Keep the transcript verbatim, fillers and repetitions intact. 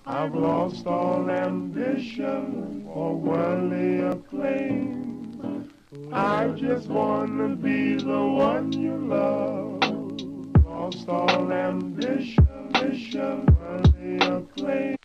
I've lost all ambition for worldly acclaim. I just wanna be the one you love. Lost all ambition, ambition, worldly acclaim.